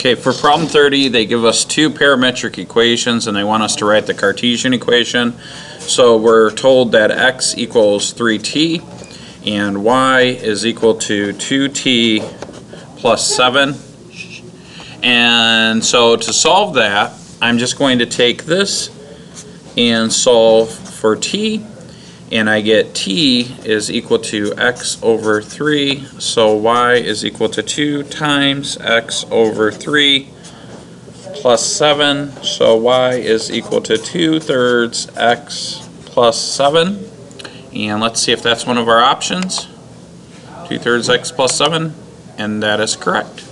Okay, for problem 30, they give us two parametric equations and they want us to write the Cartesian equation. So we're told that x equals 3t and y is equal to 2t plus 7. And so to solve that, I'm just going to take this and solve for t, and I get t is equal to x over 3, so y is equal to 2 times x over 3 plus 7, so y is equal to 2/3 x plus 7. And let's see if that's one of our options. 2/3 x plus 7, and that is correct.